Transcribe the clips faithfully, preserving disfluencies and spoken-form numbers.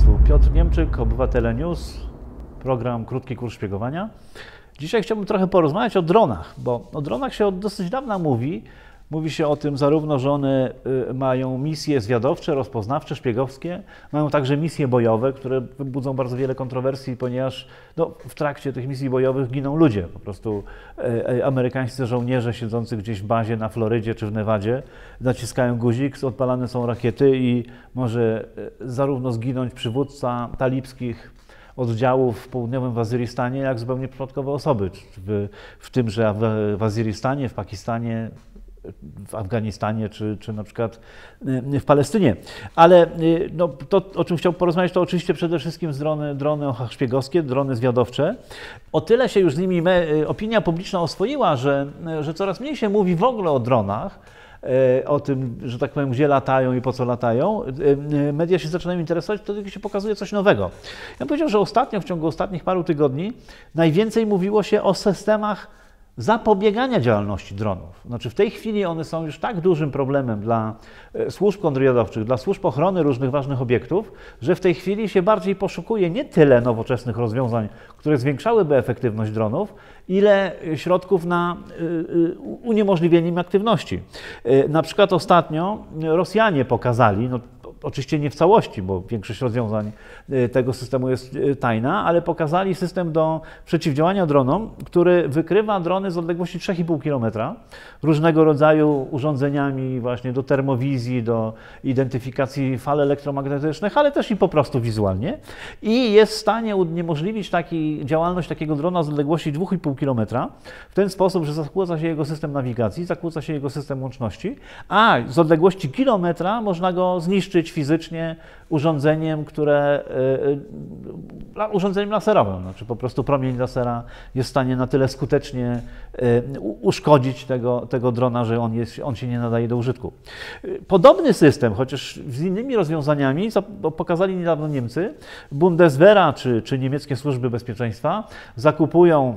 Państwu. Piotr Niemczyk, Obywatele News, program Krótki Kurs Szpiegowania. Dzisiaj chciałbym trochę porozmawiać o dronach, bo o dronach się od dosyć dawna mówi. Mówi się o tym zarówno, że one mają misje zwiadowcze, rozpoznawcze, szpiegowskie, mają także misje bojowe, które budzą bardzo wiele kontrowersji, ponieważ no, w trakcie tych misji bojowych giną ludzie. Po prostu e, amerykańscy żołnierze siedzący gdzieś w bazie na Florydzie czy w Nevadzie naciskają guzik, odpalane są rakiety i może zarówno zginąć przywódca talibskich oddziałów w południowym Waziristanie, jak zupełnie przypadkowe osoby, w, w tym, że w Waziristanie, w Pakistanie, w Afganistanie czy, czy na przykład w Palestynie. Ale no, to, o czym chciałbym porozmawiać, to oczywiście przede wszystkim drony, drony szpiegowskie, drony zwiadowcze. O tyle się już z nimi me, opinia publiczna oswoiła, że, że coraz mniej się mówi w ogóle o dronach, o tym, że tak powiem, gdzie latają i po co latają. Media się zaczynają interesować, wtedy kiedy się pokazuje coś nowego. Ja bym powiedział, że ostatnio, w ciągu ostatnich paru tygodni, najwięcej mówiło się o systemach zapobiegania działalności dronów. Znaczy w tej chwili one są już tak dużym problemem dla służb kontrwywiadowczych, dla służb ochrony różnych ważnych obiektów, że w tej chwili się bardziej poszukuje nie tyle nowoczesnych rozwiązań, które zwiększałyby efektywność dronów, ile środków na uniemożliwienie im aktywności. Na przykład ostatnio Rosjanie pokazali, no, oczywiście nie w całości, bo większość rozwiązań tego systemu jest tajna, ale pokazali system do przeciwdziałania dronom, który wykrywa drony z odległości trzy i pół kilometra, różnego rodzaju urządzeniami właśnie do termowizji, do identyfikacji fal elektromagnetycznych, ale też i po prostu wizualnie i jest w stanie uniemożliwić taki, działalność takiego drona z odległości dwa i pół kilometra w ten sposób, że zakłóca się jego system nawigacji, zakłóca się jego system łączności, a z odległości kilometra można go zniszczyć fizycznie urządzeniem, które, yy, urządzeniem laserowym. Znaczy po prostu promień lasera jest w stanie na tyle skutecznie yy, uszkodzić tego, tego drona, że on, jest, on się nie nadaje do użytku. Podobny system, chociaż z innymi rozwiązaniami, co pokazali niedawno Niemcy, Bundeswehra czy, czy niemieckie służby bezpieczeństwa zakupują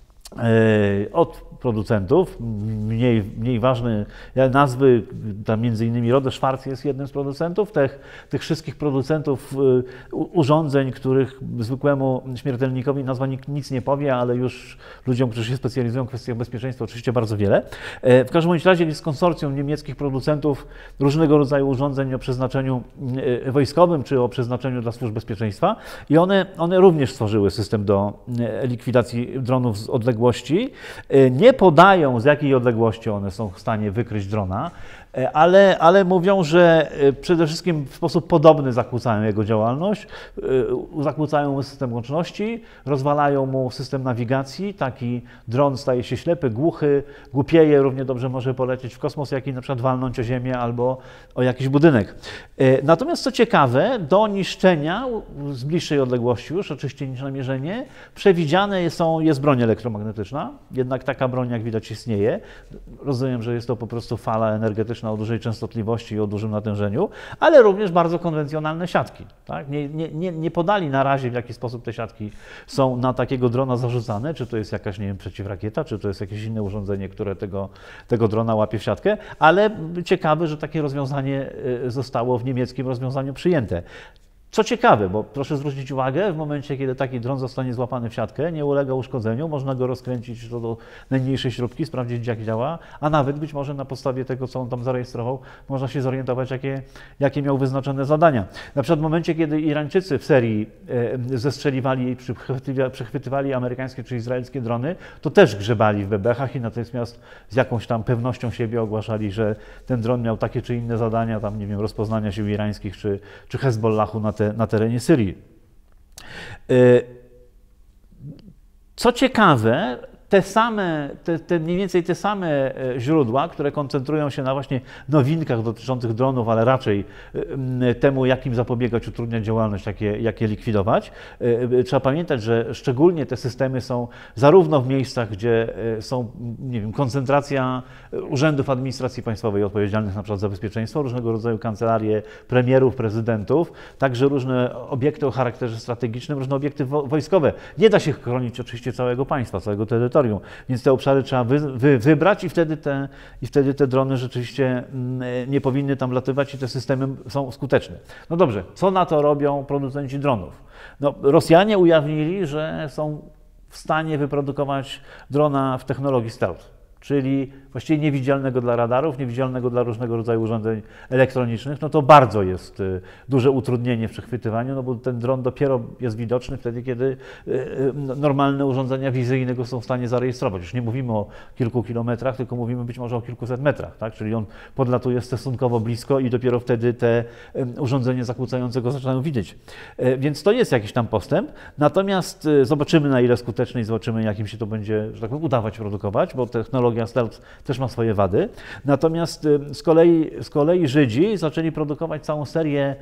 yy, od producentów, mniej, mniej ważne nazwy, tam między innymi Rode Schwarz jest jednym z producentów, tych, tych wszystkich producentów y, urządzeń, których zwykłemu śmiertelnikowi nazwa nikt nic nie powie, ale już ludziom, którzy się specjalizują w kwestiach bezpieczeństwa, oczywiście bardzo wiele. E, w każdym bądź razie jest konsorcjum niemieckich producentów różnego rodzaju urządzeń o przeznaczeniu y, wojskowym, czy o przeznaczeniu dla służb bezpieczeństwa i one, one również stworzyły system do y, likwidacji dronów z odległości. Y, nie podają, z jakiej odległości one są w stanie wykryć drona, ale, ale mówią, że przede wszystkim w sposób podobny zakłócają jego działalność, zakłócają mu system łączności, rozwalają mu system nawigacji, taki dron staje się ślepy, głuchy, głupieje, równie dobrze może polecieć w kosmos, jak i na przykład walnąć o ziemię albo o jakiś budynek. Natomiast co ciekawe, do niszczenia z bliższej odległości już, oczywiście niż namierzenie, przewidziane są, jest broń elektromagnetyczna, jednak taka broń jak widać istnieje. Rozumiem, że jest to po prostu fala energetyczna o dużej częstotliwości i o dużym natężeniu, ale również bardzo konwencjonalne siatki. Tak? Nie, nie, nie podali na razie, w jaki sposób te siatki są na takiego drona zarzucane, czy to jest jakaś, nie wiem, przeciwrakieta, czy to jest jakieś inne urządzenie, które tego, tego drona łapie w siatkę, ale ciekawe, że takie rozwiązanie zostało w niemieckim rozwiązaniu przyjęte. Co ciekawe, bo proszę zwrócić uwagę, w momencie, kiedy taki dron zostanie złapany w siatkę, nie ulega uszkodzeniu, można go rozkręcić do najmniejszej śrubki, sprawdzić, jak działa, a nawet być może na podstawie tego, co on tam zarejestrował, można się zorientować, jakie, jakie miał wyznaczone zadania. Na przykład w momencie, kiedy Irańczycy w serii zestrzeliwali i przechwytywali amerykańskie czy izraelskie drony, to też grzebali w bebechach i natychmiast z jakąś tam pewnością siebie ogłaszali, że ten dron miał takie czy inne zadania, tam nie wiem, rozpoznania sił irańskich czy, czy Hezbollahu na te na terenie Syrii. Co ciekawe, te same, te, te mniej więcej te same źródła, które koncentrują się na właśnie nowinkach dotyczących dronów, ale raczej temu, jak im zapobiegać, utrudniać działalność, jak je, jak je likwidować. Trzeba pamiętać, że szczególnie te systemy są zarówno w miejscach, gdzie są, nie wiem, koncentracja urzędów administracji państwowej odpowiedzialnych na przykład za bezpieczeństwo, różnego rodzaju kancelarie premierów, prezydentów, także różne obiekty o charakterze strategicznym, różne obiekty wojskowe. Nie da się chronić oczywiście całego państwa, całego terytorium. terytorium, więc te obszary trzeba wy, wy, wybrać i wtedy, te, i wtedy te drony rzeczywiście nie powinny tam latywać i te systemy są skuteczne. No dobrze, co na to robią producenci dronów? No, Rosjanie ujawnili, że są w stanie wyprodukować drona w technologii stealth, czyli właściwie niewidzialnego dla radarów, niewidzialnego dla różnego rodzaju urządzeń elektronicznych, no to bardzo jest duże utrudnienie w przechwytywaniu, no bo ten dron dopiero jest widoczny wtedy, kiedy normalne urządzenia wizyjne go są w stanie zarejestrować. Już nie mówimy o kilku kilometrach, tylko mówimy być może o kilkuset metrach, tak? Czyli on podlatuje stosunkowo blisko i dopiero wtedy te urządzenia zakłócające go zaczynają widzieć. Więc to jest jakiś tam postęp, natomiast zobaczymy, na ile skuteczny i zobaczymy, jakim się to będzie, że tak powiem, udawać produkować, bo technologia stealth też ma swoje wady. Natomiast z kolei, z kolei Żydzi zaczęli produkować całą serię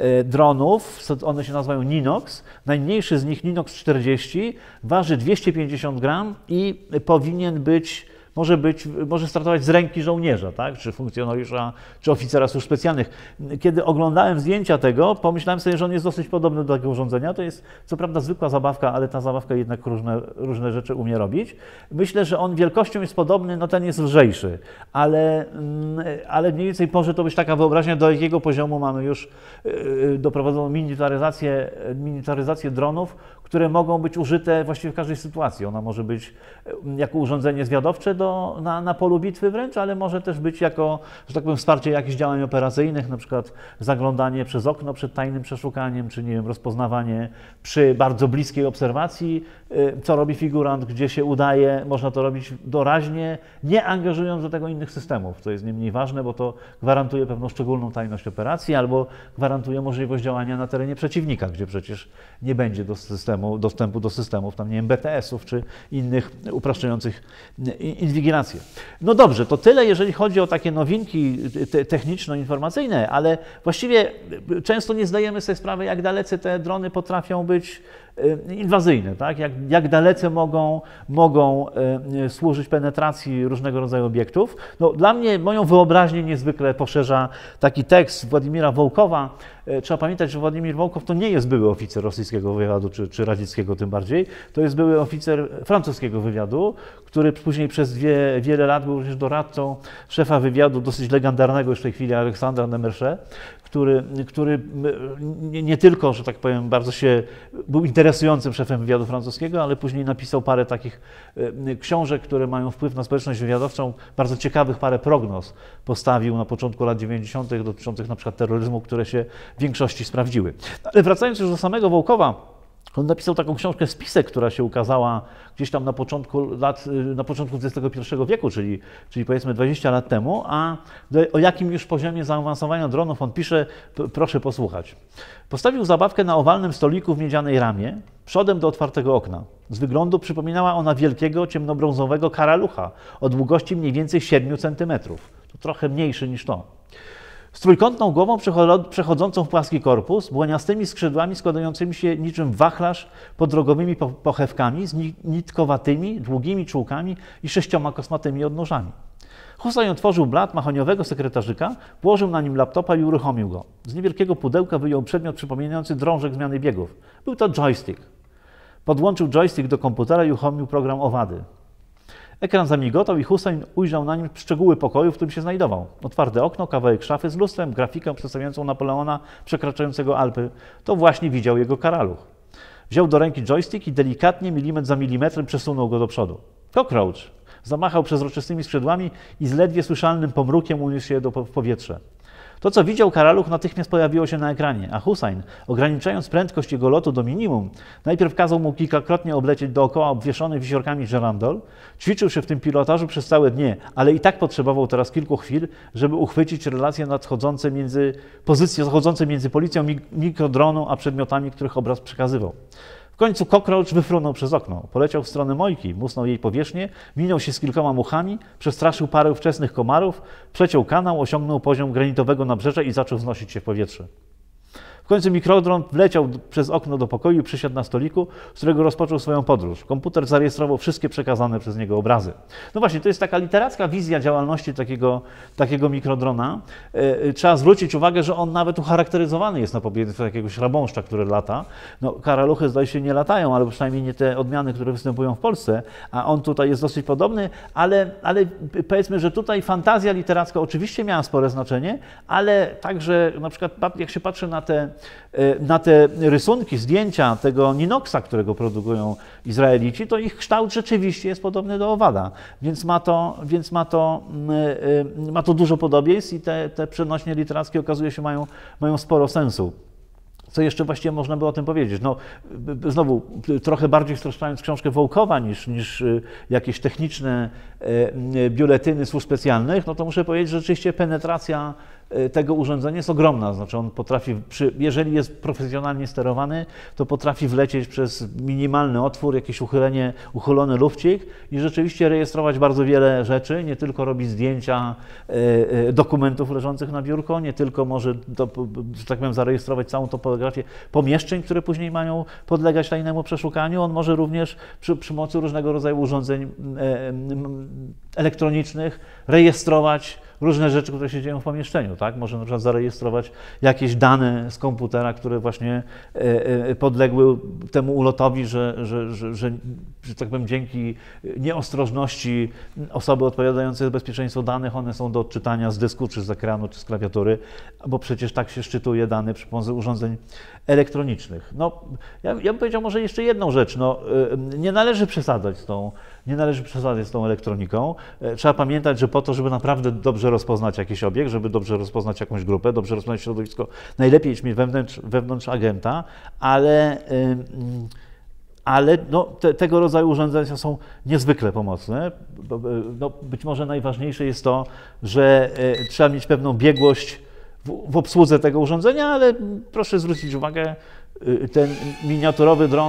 dronów, one się nazywają Ninox. Najmniejszy z nich, Ninox czterdzieści, waży dwieście pięćdziesiąt gram i powinien być Może, być, może startować z ręki żołnierza, tak? Czy funkcjonariusza, czy oficera służb specjalnych. Kiedy oglądałem zdjęcia tego, pomyślałem sobie, że on jest dosyć podobny do takiego urządzenia. To jest co prawda zwykła zabawka, ale ta zabawka jednak różne, różne rzeczy umie robić. Myślę, że on wielkością jest podobny, no ten jest lżejszy, ale, ale mniej więcej może to być taka wyobraźnia, do jakiego poziomu mamy już doprowadzoną militaryzację, militaryzację dronów, które mogą być użyte właściwie w każdej sytuacji. Ona może być jako urządzenie zwiadowcze do, na, na polu bitwy wręcz, ale może też być jako, że tak powiem, wsparcie jakichś działań operacyjnych, na przykład zaglądanie przez okno przed tajnym przeszukaniem, czy nie wiem, rozpoznawanie przy bardzo bliskiej obserwacji, co robi figurant, gdzie się udaje. Można to robić doraźnie, nie angażując do tego innych systemów, co jest nie mniej ważne, bo to gwarantuje pewną szczególną tajność operacji albo gwarantuje możliwość działania na terenie przeciwnika, gdzie przecież nie będzie do systemu, dostępu do systemów, tam nie wiem, B T S-ów czy innych upraszczających inwigilację. No dobrze, to tyle, jeżeli chodzi o takie nowinki te, techniczno-informacyjne, ale właściwie często nie zdajemy sobie sprawy, jak dalece te drony potrafią być inwazyjne, tak? jak, jak dalece mogą, mogą służyć penetracji różnego rodzaju obiektów. No, dla mnie, moją wyobraźnię niezwykle poszerza taki tekst Władimira Wołkowa. Trzeba pamiętać, że Władimir Wołkow to nie jest były oficer rosyjskiego wywiadu, czy, czy radzieckiego tym bardziej. To jest były oficer francuskiego wywiadu, który później przez wie, wiele lat był również doradcą szefa wywiadu dosyć legendarnego już w tej chwili Aleksandra Demerche, który, który nie, nie tylko, że tak powiem, bardzo się był interesującym szefem wywiadu francuskiego, ale później napisał parę takich książek, które mają wpływ na społeczność wywiadowczą, bardzo ciekawych parę prognoz postawił na początku lat dziewięćdziesiątych dotyczących na przykład terroryzmu, które się w większości sprawdziły. Ale wracając już do samego Wołkowa, on napisał taką książkę Spisek, która się ukazała gdzieś tam na początku lat, na początku dwudziestego pierwszego wieku, czyli, czyli powiedzmy dwadzieścia lat temu, a do, o jakim już poziomie zaawansowania dronów on pisze, proszę posłuchać. Postawił zabawkę na owalnym stoliku w miedzianej ramie, przodem do otwartego okna. Z wyglądu przypominała ona wielkiego, ciemnobrązowego karalucha o długości mniej więcej siedmiu centymetrów. To trochę mniejszy niż to. Z trójkątną głową przechodzącą w płaski korpus, błoniastymi skrzydłami składającymi się niczym wachlarz podrogowymi pochewkami, z nitkowatymi, długimi czułkami i sześcioma kosmatymi odnóżami. Hussein otworzył blat mahoniowego sekretarzyka, włożył na nim laptopa i uruchomił go. Z niewielkiego pudełka wyjął przedmiot przypominający drążek zmiany biegów. Był to joystick. Podłączył joystick do komputera i uruchomił program owady. Ekran zamigotał i Hussein ujrzał na nim szczegóły pokoju, w którym się znajdował. Otwarte okno, kawałek szafy z lustrem, grafikę przedstawiającą Napoleona przekraczającego Alpy. To właśnie widział jego karaluch. Wziął do ręki joystick i delikatnie, milimetr za milimetrem przesunął go do przodu. Cockroach zamachał przezroczystymi skrzydłami i z ledwie słyszalnym pomrukiem uniósł się do, w powietrze. To, co widział karaluch, natychmiast pojawiło się na ekranie, a Hussein, ograniczając prędkość jego lotu do minimum, najpierw kazał mu kilkakrotnie oblecieć dookoła obwieszony wisiorkami żerandol, ćwiczył się w tym pilotażu przez całe dnie, ale i tak potrzebował teraz kilku chwil, żeby uchwycić relacje nadchodzące między, pozycje zachodzące między policją mikrodronu a przedmiotami, których obraz przekazywał. W końcu Cockroach wyfrunął przez okno, poleciał w stronę Mojki, musnął jej powierzchnię, minął się z kilkoma muchami, przestraszył parę wczesnych komarów, przeciął kanał, osiągnął poziom granitowego nabrzeża i zaczął wznosić się w powietrze. W końcu mikrodron wleciał przez okno do pokoju i przysiadł na stoliku, z którego rozpoczął swoją podróż. Komputer zarejestrował wszystkie przekazane przez niego obrazy. No właśnie, to jest taka literacka wizja działalności takiego, takiego mikrodrona. Trzeba zwrócić uwagę, że on nawet ucharakteryzowany jest na podobieństwo jakiegoś rabąszcza, który lata. No, karaluchy zdaje się nie latają, ale przynajmniej nie te odmiany, które występują w Polsce, a on tutaj jest dosyć podobny, ale, ale powiedzmy, że tutaj fantazja literacka oczywiście miała spore znaczenie, ale także na przykład jak się patrzy na te, na te rysunki, zdjęcia tego Ninoxa, którego produkują Izraelici, to ich kształt rzeczywiście jest podobny do owada, więc ma to, więc ma to, ma to dużo podobieństw i te, te przenośnie literackie okazuje się mają, mają sporo sensu. Co jeszcze właściwie można by o tym powiedzieć? No, znowu, trochę bardziej streszczając książkę Wołkowa niż, niż jakieś techniczne biuletyny służb specjalnych, no to muszę powiedzieć, że rzeczywiście penetracja tego urządzenia jest ogromna. Znaczy on potrafi, przy, jeżeli jest profesjonalnie sterowany, to potrafi wlecieć przez minimalny otwór, jakieś uchylenie, uchylony lufcik i rzeczywiście rejestrować bardzo wiele rzeczy, nie tylko robić zdjęcia e, dokumentów leżących na biurko, nie tylko może, to, że tak powiem, zarejestrować całą topografię pomieszczeń, które później mają podlegać tajnemu przeszukaniu. On może również przy, przy pomocy różnego rodzaju urządzeń e, elektronicznych rejestrować różne rzeczy, które się dzieją w pomieszczeniu, tak? Może na przykład zarejestrować jakieś dane z komputera, które właśnie podległy temu ulotowi, że, że, że, że, że tak powiem, dzięki nieostrożności osoby odpowiadającej za bezpieczeństwo danych, one są do odczytania z dysku, czy z ekranu, czy z klawiatury, bo przecież tak się szczytuje dane przy pomocy urządzeń elektronicznych. No, ja, ja bym powiedział może jeszcze jedną rzecz, no, nie należy przesadzać z tą, nie należy przesadzać z tą elektroniką. Trzeba pamiętać, że po to, żeby naprawdę dobrze rozpoznać jakiś obiekt, żeby dobrze rozpoznać jakąś grupę, dobrze rozpoznać środowisko, najlepiej mieć wewnątrz, wewnątrz agenta, ale, ale no, te, tego rodzaju urządzenia są niezwykle pomocne. No, być może najważniejsze jest to, że trzeba mieć pewną biegłość w, w obsłudze tego urządzenia, ale proszę zwrócić uwagę, ten miniaturowy dron,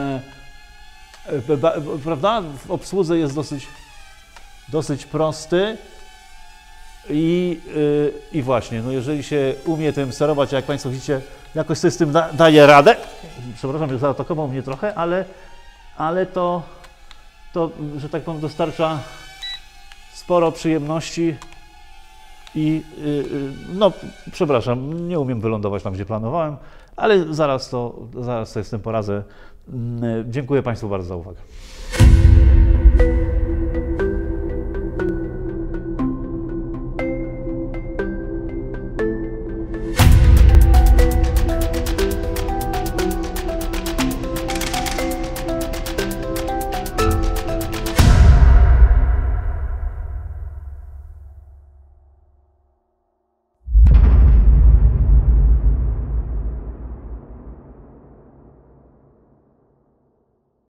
prawda, w obsłudze jest dosyć, dosyć prosty. I, yy, I właśnie, no jeżeli się umie tym sterować, jak Państwo widzicie, jakoś sobie z tym da, daje radę. Przepraszam, że zaatakował mnie trochę, ale, ale to, to, że tak powiem, dostarcza sporo przyjemności i yy, no, przepraszam, nie umiem wylądować tam, gdzie planowałem, ale zaraz to, zaraz sobie z tym poradzę. Yy, dziękuję Państwu bardzo za uwagę.